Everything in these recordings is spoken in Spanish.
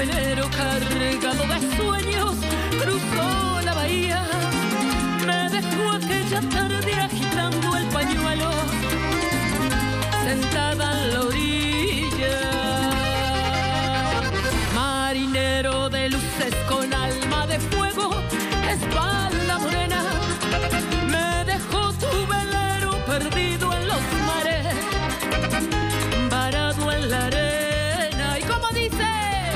velero cargado de sueños cruzó la bahía. Me dejó aquella tarde agitando el pañuelo, sentada en la orilla. Marinero de luces con alma de fuego, espalda morena, me dejó tu velero perdido en los mares, varado en la arena. ¿Y cómo dice?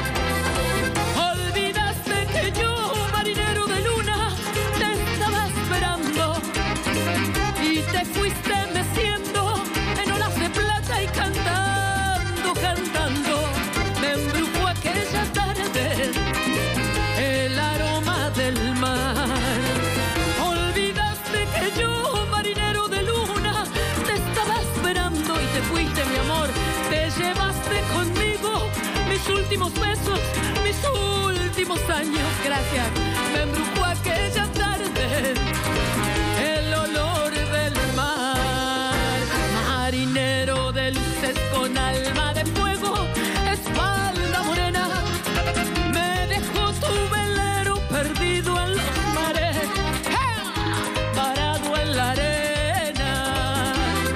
Olvidaste que yo, marinero de luna, te estaba esperando y te fuiste meciendo en olas de plata y cantando, cantando. Me embrujó aquella tarde el aroma del mar. Olvidaste que yo, marinero de luna, te estaba esperando y te fuiste, mi amor. Te llevaste conmigo mis últimos besos, mis últimos años. Gracias. Me embrujó aquella tarde el olor del mar. Marinero de luces con alma de fuego, espalda morena, me dejó tu velero perdido en los mares, varado en la arena.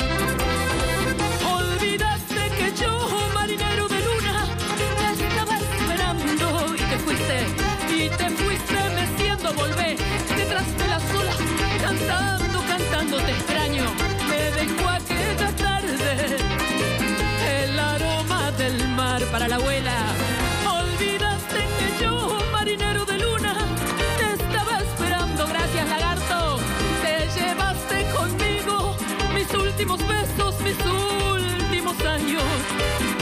Olvidaste que yo, marinero de luna, te estaba esperando y te fuiste meciendo. Volvé detrás de las olas, cantando, cantando, te extraño. Me dejó aquella tarde el aroma del mar. Para la abuela. Olvidaste que yo, marinero de luna, te estaba esperando. Gracias, lagarto. Te llevaste conmigo mis últimos besos, mis últimos años.